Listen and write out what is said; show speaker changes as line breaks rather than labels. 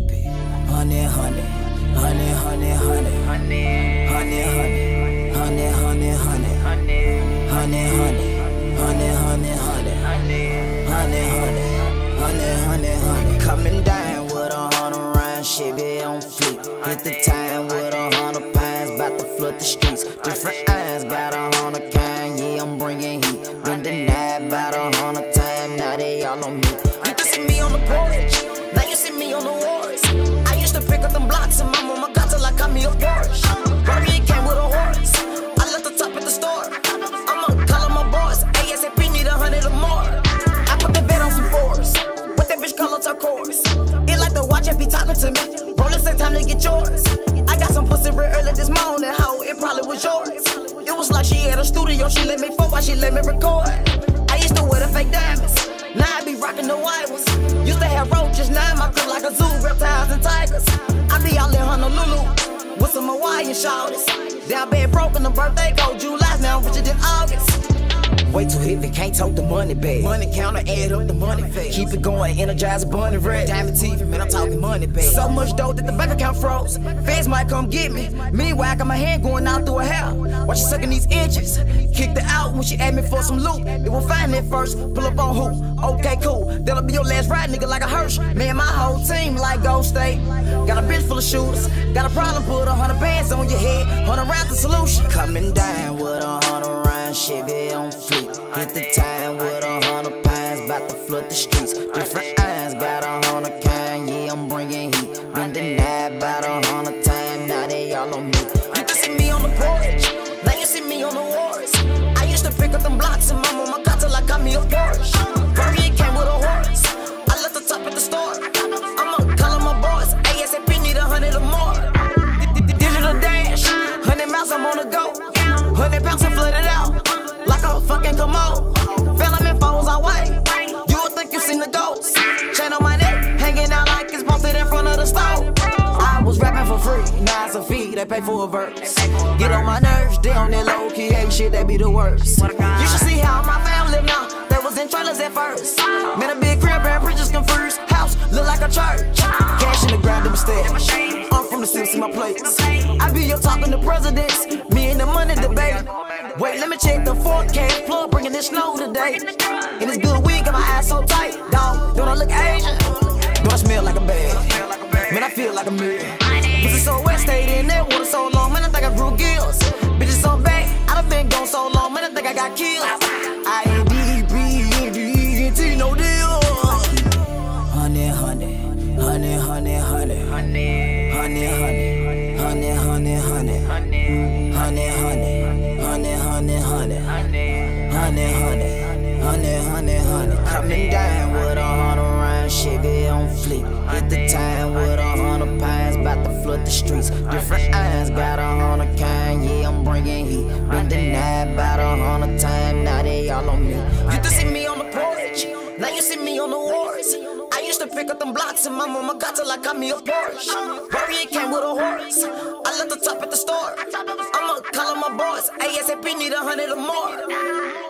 Honey, honey, honey, honey, honey, honey, honey, honey, honey, honey, honey, honey, honey, honey, honey, honey, honey. Coming down with 100 round, Chevy on fleek. Hit the time with 100 pounds, bout to flood the streets. Different eyes, got 100 kind, yeah, I'm bringing heat. Been denied about 100 times, now they all on me. You can see me on the porch, now you see me on the wards. I used to pick up them blocks and my mama got till I got me a Porsche. Barbie came with a horse, I left the top at the store. I'ma call my boss, ASAP need 100 or more. I put the bed on some fours, what that bitch color turquoise. It like the watch and be talking to me, roll it, say time to get yours. I got some pussy real early this morning, how it probably was yours. It was like she had a studio, she let me fuck while she let me record. I used to wear the fake diamonds, now I be rocking the white ones. Used to have roaches, now I crib like a zoo, reptiles and tigers. I be out in Honolulu with some Hawaiian shawties. Down bed broke on the birthday go July, now I'm richer than August. Way too heavy, can't tote the money bag. Money counter, add up the money fast. Keep it going, energize a bunny red. Diamond TV, man, I'm talking money bag. So much dough that the bank account froze. Feds might come get me. Meanwhile, I got my hand going out through her hair. While she sucking these inches. Kicked her out when she asked me for some loot. It was fine at first, pull up on who? Okay, cool. That'll be your last ride, nigga, like a Hirsch. Man, my whole team like Gold State. Got a bitch full of shooters. Got a problem, put 100 bands on your head. 100 rounds the solution. Coming down with 100 rounds, Chevy on fleek. Hit the time with 100 pounds, bout to flood the streets. Different eyes, got 100 kind, yeah, I'm bringing heat. Been denied about 100 times, now they all on me. You can see me on the porch, now you see me on the wards. I used to pick up them blocks and my mama got till I got me a Porsche. Barbie came with a horse, I left the top at the store. I'ma call my boss, ASAP need 100 or more. Digital dash, 100 miles I'm on the go. 100 pounds and flooded out like a fucking commode. Fell them in foes all white. You would think you seen the ghost. Chain on my neck, hanging out like it's posted in front of the stove. I was rapping for free, now it's a fee, they pay for a verse. Get on my nerves, they on that low key, ain't shit, they be the worst. You should see how my family live now, they was in trailers at first. Man, a big crib and preachers confused, house look like a church. Cash in the ground, them stairs. I'm from the city, see my place. I be up talking to presidents, me and the money debate. Wait, let me check the forecast, plug bringing this snow today. And this good weed got my ass so tight, dog. Don't I look Asian? Don't I smell like a bag? Man, I feel like a million. Pussy so wet, stayed in there, water so long, man, I think I grew gills. Bitches so bad, I done been gone so long, man, I think I got killed. I-N-D-B-N-D-E-N-T, no deal. Honey, honey, honey, honey, honey, honey, honey, honey, honey, honey, honey, honey, honey, honey. Honey, honey, honey, honey, honey, honey, honey, honey. Coming down with 100 rounds, Chevy on fleek. Hit the time with 100 pounds, bout to flood the streets. Different eyes, got 100 kind, yeah, I'm bringing heat. Been denied about 100 times, now they all on me. You can see me on the porch, now you see me on the wards. I used to pick up them blocks and my mama got till I got me a Porsche. Barbie came with a horse, I left the top at the store. I'ma call my boss, ASAP need 100 or more.